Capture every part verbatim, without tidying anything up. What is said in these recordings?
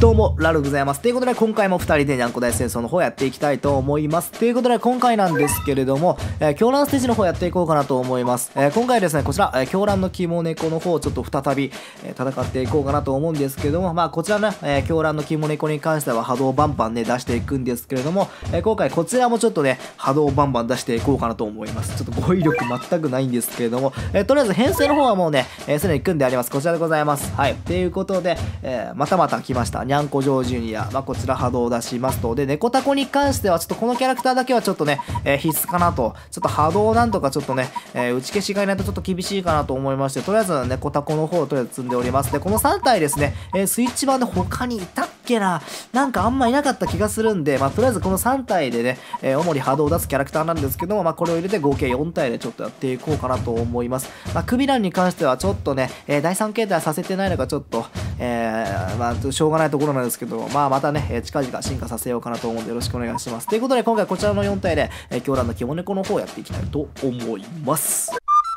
どうも、ラルでございます。ということで、今回もふたりでにゃんこ大戦争の方やっていきたいと思います。ということで、今回なんですけれども、えー、狂乱ステージの方やっていこうかなと思います。えー、今回ですね、こちら、えー、狂乱の肝猫の方をちょっと再び、えー、戦っていこうかなと思うんですけれども、まあ、こちらね、えー、狂乱の肝猫に関しては波動バンバンね、出していくんですけれども、えー、今回こちらもちょっとね、波動バンバン出していこうかなと思います。ちょっと語彙力全くないんですけれども、えー、とりあえず編成の方はもうね、す、えー、で、に組んであります。こちらでございます。はい。ということで、えー、またまた来ました。にゃんこ城ジュニア。まあ、こちら波動を出しますと。で、猫タコに関しては、ちょっとこのキャラクターだけはちょっとね、えー、必須かなと。ちょっと波動なんとかちょっとね、えー、打ち消しがいないとちょっと厳しいかなと思いまして、とりあえず猫タコの方をとりあえず積んでおります。で、このさん体ですね、えー、スイッチ版で他にいたっけな、なんかあんまいなかった気がするんで、まあ、とりあえずこのさん体でね、えー、主に波動を出すキャラクターなんですけども、まあ、これを入れて合計よん体でちょっとやっていこうかなと思います。まあ、クビランに関してはちょっとね、えー、だいさん形態させてないのがちょっと、えー、まあ、しょうがないところなんですけど、まあ、またね、えー、近々進化させようかなと思うんでよろしくお願いします。ということで、今回こちらのよん体で、えー、狂乱の肝猫の方をやっていきたいと思います。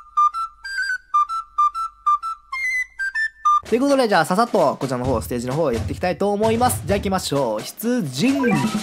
ということで、じゃあ、ささっとこちらの方、ステージの方をやっていきたいと思います。じゃあ行きましょう。出陣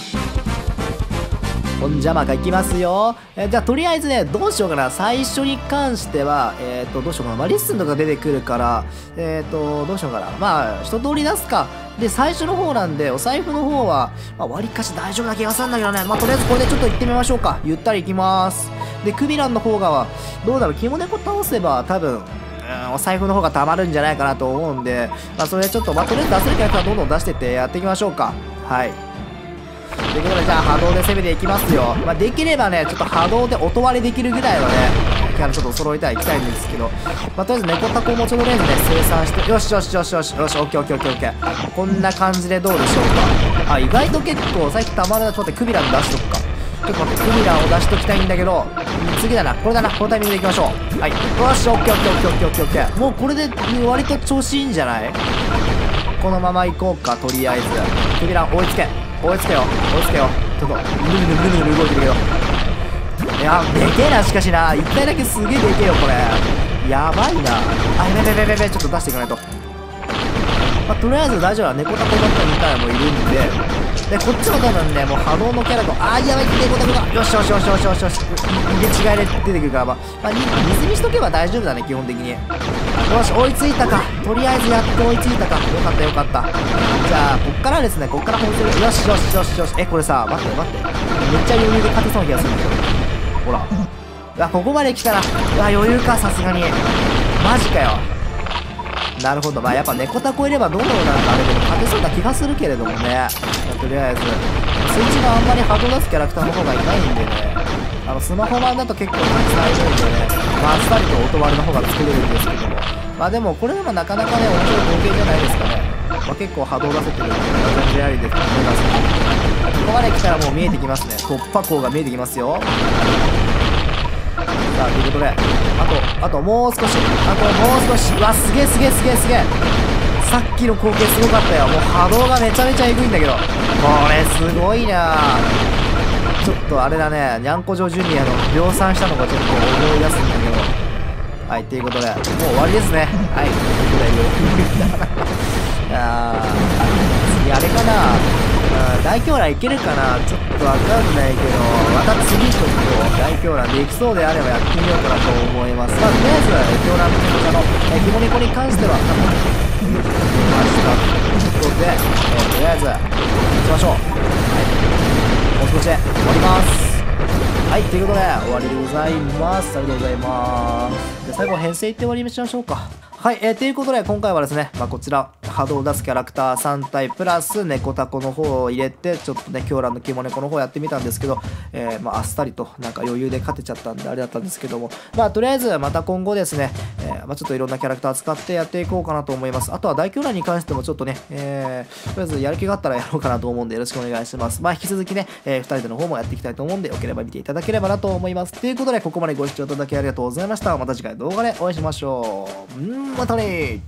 ほんじゃまかいきますよ。えー、じゃあとりあえずね、どうしようかな。最初に関しては、えっ、ー、と、どうしようかな。まあ、リッスンとか出てくるから、えっ、ー、と、どうしようかな。まあ、一通り出すか。で、最初の方なんで、お財布の方は、まあ、割かし大丈夫な気がするんだけどね。まあ、とりあえずこれでちょっと行ってみましょうか。ゆったり行きます。で、クビランの方がは、どうだろう。肝猫倒せば、多分、うん、お財布の方がたまるんじゃないかなと思うんで、まあ、それでちょっと、まあ、とりあえず出せるキャラクターどんどん出してってやっていきましょうか。はい。ということで、じゃあ波動で攻めていきますよ。まあ、できればね、ちょっと波動で音割れできるぐらいはね、キャラちょっと揃えたい、いきたいんですけど、まあ、とりあえず猫タコもちょっとレンズね、生産して、よしよしよしよしよし、オッケーオッケーオッケーオッケー。こんな感じでどうでしょうか。あ、意外と結構、さっきたまらなちょっと待って、クビラン出しとくか。ちょっと待って、クビランを出しときたいんだけど、次だな、これだな、このタイミングでいきましょう。はい。よし、オッケーオッケーオッケーオッケーオッケーオッケー。もうこれで割と調子いいんじゃない？このまま行こうか、とりあえず。クビラン追いつけ。追いつけよ。追いつけよ。ちょっと、ぬるぬるぬるぬる動いてるけど。いや、でけえな、しかしな。一体だけすげえでけえよ、これ。やばいな。あ、やべやべやべやべ、ちょっと出していかないと。まあ、とりあえず大丈夫だ。猫タコだったらに体もいるんで。で、こっちも多分ね、もう波動のキャラと、あー、やばい、猫タコが。よしよしよしよしよしよし。入れ違いで出てくるから、まあ、まあ、水にしとけば大丈夫だね、基本的に。よし、追いついたか。とりあえずやっと追いついたか。よかったよかった。じゃあ、こっからですね、こっから本戦。よしよしよしよし。え、これさ、待って待って。めっちゃ余裕で勝てそうな気がするんだけど。ほら。うわ、ここまで来たら、うわ、余裕か、さすがに。マジかよ。なるほど。まあ、やっぱ猫タコいればどんどんなんかあれでも勝てそうな気がするけれどもね。とりあえず、スイッチがあんまり波動出すキャラクターの方がいないんでね。あの、スマホ版だと結構たくさんいるんでね。まあ、あっさりと音割れの方が作れるんですけども。まあでも、これでもなかなかね、面白い光景じゃないですかね。まあ、結構波動出せてるんで、全然ありで思いますね。ここまで来たらもう見えてきますね。突破口が見えてきますよ。さあ、ということで、あと、あともう少し、あともう少し、うわ、すげえすげえすげえすげえ。さっきの光景すごかったよ。もう波動がめちゃめちゃエグいんだけど。これすごいな。ちょっとあれだね、にゃんこ城ジュニアの量産したのがちょっと思い出すんだけど。はい、ということで、もう終わりですね。はい、ということで、あー、次あれかな。大狂乱いけるかな、ちょっとわかんないけど、また次ちょっと大狂乱できそうであればやってみようかなと思います。まあ、とりあえず狂乱のこちらの肝猫に関しては多分見ましたということで、えー、とりあえず行きましょう。はい、もう少しで終わります。はい、ということで終わりでございます。ありがとうございます。で、最後編成いって終わりにしましょうか。はい、えー、ということで今回はですね、まあ、こちら波動を出すキャラクターさん体プラス猫タコの方を入れてちょっとね狂乱の肝猫の方やってみたんですけど、えー、まあ、あっさりとなんか余裕で勝てちゃったんであれだったんですけども、まあとりあえずまた今後ですね、えー、まあ、ちょっといろんなキャラクター使ってやっていこうかなと思います。あとは大狂乱に関してもちょっとね、えー、とりあえずやる気があったらやろうかなと思うんでよろしくお願いします。まあ引き続きね、えー、ふたりでの方もやっていきたいと思うんでよければ見ていただければなと思います。ということでここまでご視聴いただきありがとうございました。また次回動画でお会いしましょう。んー、またねー。